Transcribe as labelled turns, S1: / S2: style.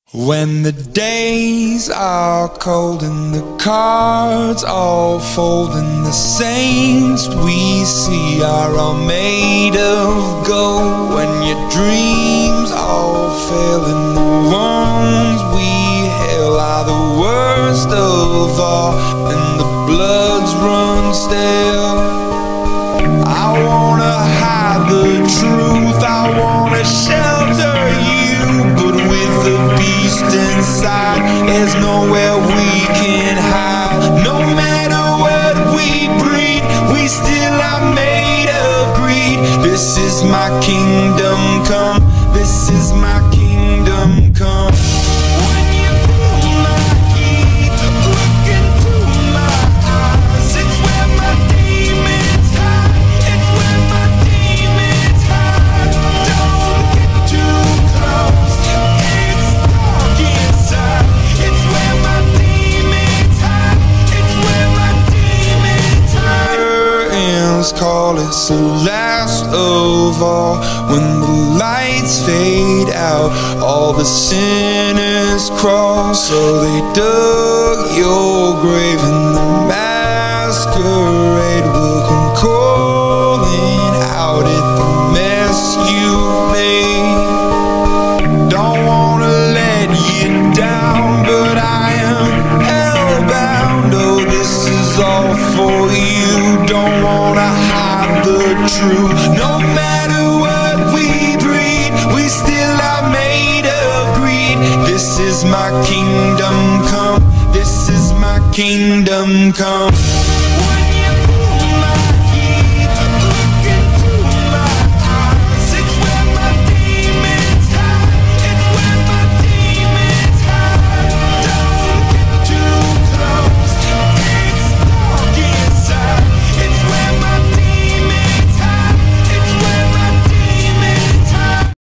S1: When the days are cold and the cards all fold and the saints we see are all made of gold, when your dreams all fail and the ones we hail are the worst of all and the bloods run stale, I wanna hide the truth, I wanna shelter you, but with the beast inside, there's nowhere we can hide. No matter what we breed, we still are made of greed. This is my kingdom come, this is my kingdom come. When you feel my heat, look into my eyes, it's where my demons hide, it's where my demons hide. Don't get too close, it's dark inside, it's where my demons hide, it's where my demons hide. Curtains call, it's the last of all. When the lights fade out, all the sinners crawl. So they dug your grave and the masquerade will come calling out at the mess you made. Don't wanna let you down, but I am hellbound. Oh, this is all for you. Don't wanna hide the truth. No matter what we breed, we still are made of greed. This is my kingdom come, this is my kingdom come.